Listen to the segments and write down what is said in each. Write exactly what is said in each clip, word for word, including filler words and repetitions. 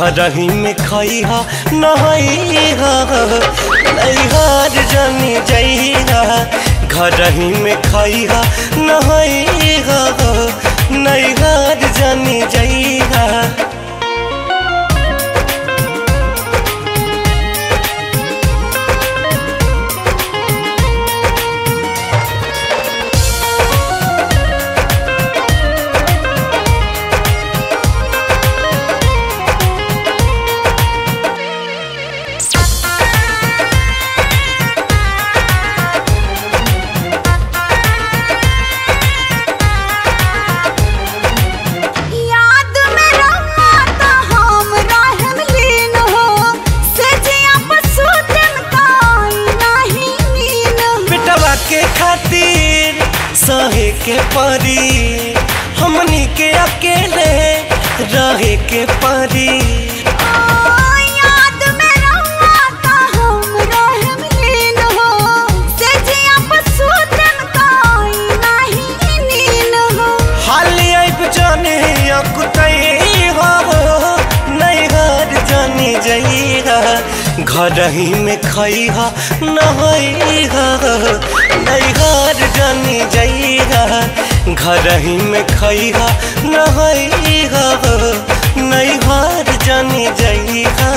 घर ही में खइहा नहइहा नैहर जानी जइहा घर ही में खइहा नहइहा नैहर जानी जइहा। के खातिर सहे के परी हमनी के अकेले रहे के परी। याद में रहुआता हम रहम लीन हो से जिया पसूतन कोई नहीं नीन हो। हाली आइब जाने अकुतई हो नैहर जानी जइहा घर ही में खइहा नहइहा नैहर जानी जइहा घर ही में खइहा नहइहा नैहर जानी जइहा।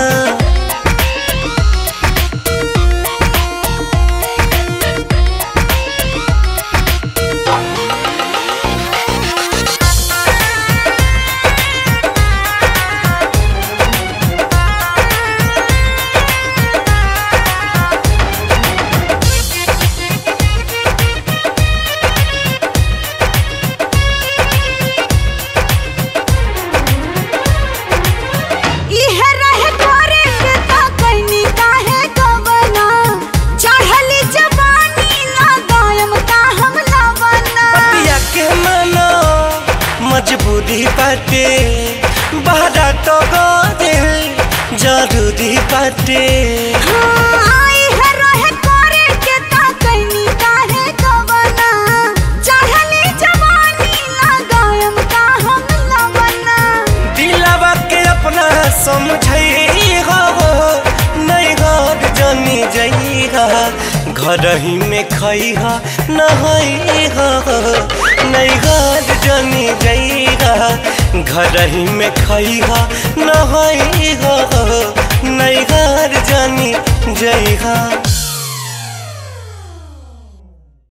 मजबूरी बाटे बहरा तो गोदे जरूरी बाटे। दिलवा के अपना समझइहा नैहर जानी जइहा घर ही में खइहा नहइहा नैहर जानी जइहा घर ही में खइहा नहइहा नैहर जानी जइहा।